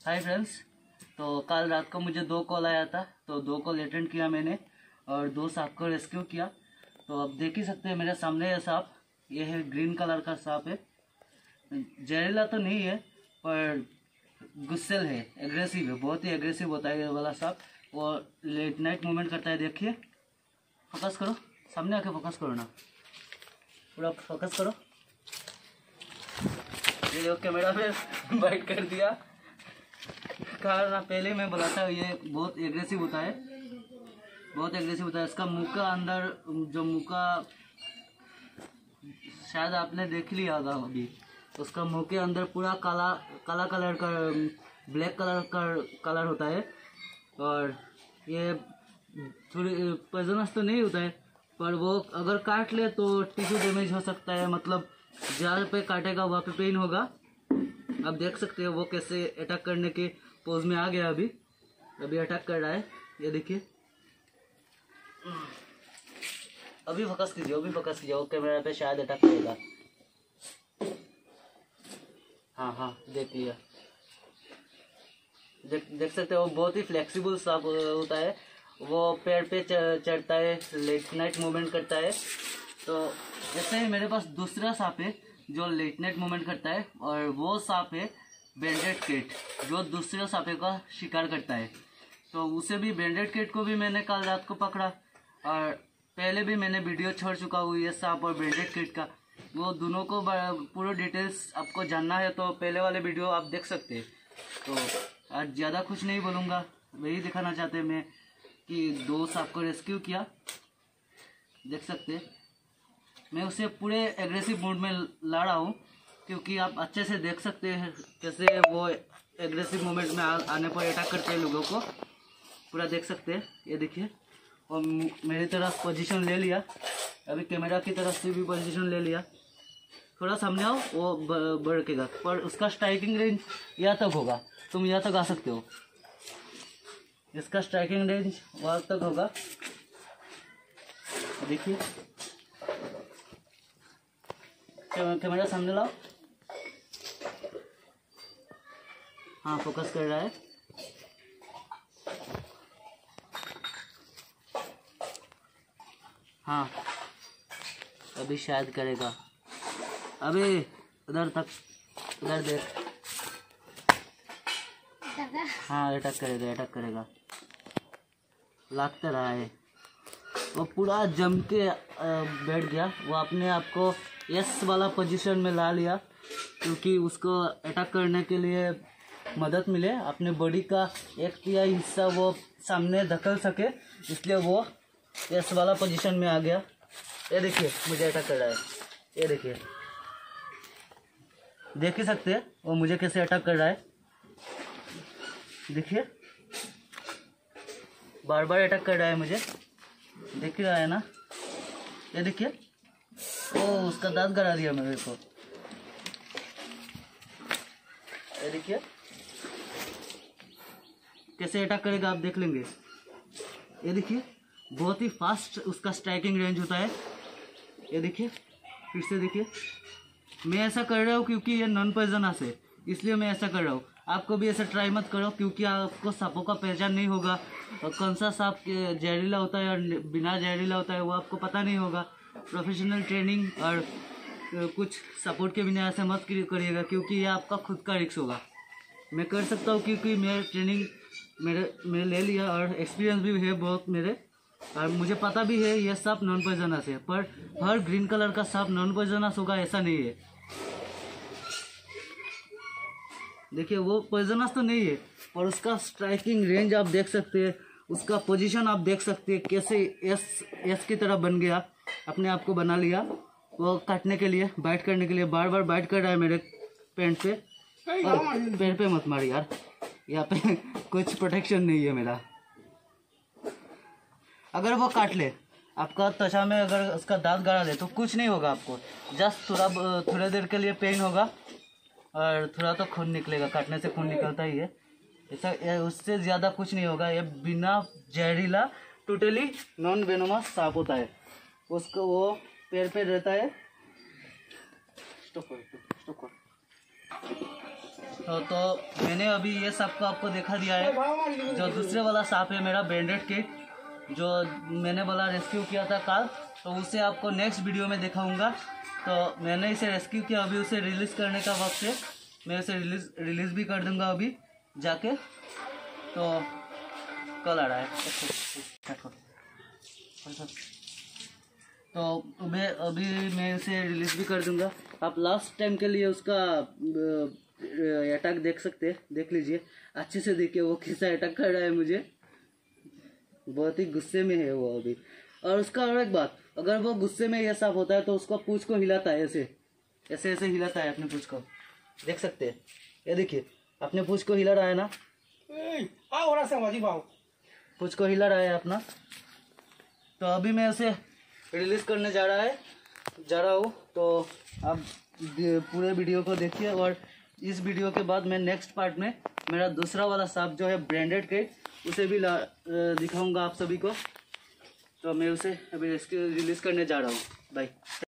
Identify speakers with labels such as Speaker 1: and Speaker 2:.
Speaker 1: Hi friends. तो कल रात को मुझे 2 कॉल आया था, तो 2 कॉल अटेंड किया मैंने और 2 सांप को रेस्क्यू किया। तो अब देख ही सकते हैं मेरे सामने ये सांप, ये है ग्रीन कलर का सांप है। जहरीला तो नहीं है पर गुस्सेल है, एग्रेसिव है, बहुत ही एग्रेसिव होता है ये वाला सांप। वो लेट नाइट मूवमेंट करता है। देखिए, फोकस करो, सामने आके फोकस करो ना, पूरा फोकस करो। ये जो कैमरा पे बाइट कर दिया, कहा ना पहले मैं बोला था ये बहुत एग्रेसिव होता है, बहुत एग्रेसिव होता है। इसका मुंह का अंदर जो मुंह का शायद आपने देख लिया होगा अभी, उसका मुंह के अंदर पूरा काला काला कलर का, ब्लैक कलर का कलर होता है। और ये थोड़ी पॉइजनस तो नहीं होता है, पर वो अगर काट ले तो टिश्यू डैमेज हो सकता है, मतलब जहाँ पे काटेगा वहाँ पे पेन होगा। आप देख सकते हो वो कैसे अटैक करने के पोज में आ गया। अभी अटैक कर रहा है, ये देखिए। अभी फोकस कीजिए, अभी फोकस कीजिए, वो कैमरा पे शायद अटैक करेगा। हाँ, देख लिया। देख सकते हो बहुत ही फ्लेक्सिबल सांप होता है। वो पेड़ पे चढ़ता है, लेट नाइट मूवमेंट करता है। तो जैसे ही मेरे पास दूसरा सांप है जो लेट नाइट मूवमेंट करता है, और वो सांप है बैंडेड कैट, जो दूसरे सांपे का शिकार करता है। तो उसे भी, बैंडेड कैट को भी मैंने कल रात को पकड़ा, और पहले भी मैंने वीडियो छोड़ चुका हूँ ये सांप और बैंडेड कैट का। वो दोनों को पूरा डिटेल्स आपको जानना है तो पहले वाले वीडियो आप देख सकते हैं। तो आज ज़्यादा कुछ नहीं बोलूँगा, वही दिखाना चाहते हैं मैं कि 2 सांप को रेस्क्यू किया। देख सकते हैं मैं उसे पूरे एग्रेसिव मूड में ला रहा हूँ, क्योंकि आप अच्छे से देख सकते हैं कैसे वो एग्रेसिव मोमेंट में आने पर अटैक करते हैं लोगों को। पूरा देख सकते हैं, ये देखिए। और मेरी तरफ पोजीशन ले लिया, अभी कैमरा की तरफ से भी पोजीशन ले लिया। थोड़ा सामने आओ, वो बढ़केगा, पर उसका स्ट्राइकिंग रेंज यहाँ तक होगा, तुम यहाँ तक आ सकते हो। इसका स्ट्राइकिंग रेंज वहाँ तक होगा, देखिए। कैमरा सामने लाओ। हाँ, फोकस कर रहा है। हाँ, अभी शायद करेगा। अभी उधर तक, उधर देख। हाँ, अटैक करेगा। लगता रहा है वो पूरा जम के बैठ गया। वो अपने आप को एस वाला पोजीशन में ला लिया, क्योंकि उसको अटैक करने के लिए मदद मिले, अपने बॉडी का 1/3 हिस्सा वो सामने धकेल सके, इसलिए वो एस वाला पोजीशन में आ गया। ये देखिए, मुझे अटैक कर रहा है, ये देखिए, देख ही सकते हैं वो मुझे कैसे अटैक कर रहा है। देखिए, बार बार अटैक कर रहा है मुझे, देख ही रहा है ना। ये देखिए, ओ उसका दांत गड़ा दिया मेरे को। ये देखिए कैसे अटैक करेगा, आप देख लेंगे। ये देखिए, बहुत ही फास्ट उसका स्ट्राइकिंग रेंज होता है। ये देखिए, फिर से देखिए। मैं ऐसा कर रहा हूँ क्योंकि ये नॉन पॉइजनस है, इसलिए मैं ऐसा कर रहा हूँ। आपको भी ऐसा ट्राई मत करो, क्योंकि आपको सांपों का पहचान नहीं होगा, और कौन सा सांप जहरीला होता है और बिना जहरीला होता है वो आपको पता नहीं होगा। प्रोफेशनल ट्रेनिंग और कुछ सपोर्ट के बिना ऐसे मत करिएगा, क्योंकि ये आपका खुद का रिस्क होगा। मैं कर सकता हूँ क्योंकि मैं ट्रेनिंग मैं ले लिया और एक्सपीरियंस भी है बहुत मेरे, और मुझे पता भी है ये सांप नॉन पॉइजनस है। पर हर ग्रीन कलर का सांप नॉन पॉइजनस होगा ऐसा नहीं है। देखिए, वो पॉइजनस तो नहीं है, पर उसका स्ट्राइकिंग रेंज आप देख सकते हैं, उसका पोजीशन आप देख सकते हैं, कैसे एस की तरह बन गया, अपने आप को बना लिया। वो काटने के लिए, बाइट करने के लिए बार बार बाइट कर रहा है मेरे पैंट पे। और पैर पे मत मार यार, यहाँ पे कुछ प्रोटेक्शन नहीं है मेरा। अगर वो काट ले, आपका त्वचा में अगर उसका दांत गाड़ा ले तो कुछ नहीं होगा आपको, जस्ट थोड़ा देर के लिए पेन होगा, और थोड़ा तो खून निकलेगा, काटने से खून निकलता ही है, ऐसा, उससे ज़्यादा कुछ नहीं होगा। ये बिना जहरीला, टोटली नॉन वेनोमस सांप होता है। उसको वो पैर पे रहता है। स्टॉप कर। तो मैंने अभी ये सांप को आपको दिखा दिया है। जो दूसरे वाला सांप है मेरा ब्रांडेड किट, जो मैंने बोला रेस्क्यू किया था कल, तो उसे आपको नेक्स्ट वीडियो में दिखाऊंगा। तो मैंने इसे रेस्क्यू किया, अभी उसे रिलीज़ करने का वक्त है। मैं उसे रिलीज़ भी कर दूंगा अभी जाके। तो कल आ रहा है तो अभी मैं इसे रिलीज़ भी कर दूंगा। आप लास्ट टाइम के लिए उसका अटैक देख सकते हैं, देख लीजिए अच्छे से। देखिए वो कैसा अटैक कर रहा है मुझे, बहुत ही गुस्से में है वो अभी। और उसका और एक बात, अगर वो गुस्से में ये सांप होता है तो उसका पूंछ को हिलाता है, ऐसे ऐसे ऐसे हिलाता है अपने पूंछ को, देख सकते हैं। ये देखिए अपने पूंछ को हिला रहा है ना, पूंछ को हिला रहा है अपना। तो अभी मैं उसे रिलीज करने जा रहा हूँ। तो आप पूरे वीडियो को देखिए, और इस वीडियो के बाद मैं नेक्स्ट पार्ट में मेरा दूसरा वाला सांप जो है ब्रांडेड के, उसे भी दिखाऊंगा आप सभी को। तो मैं उसे अभी रिलीज करने जा रहा हूँ। बाय।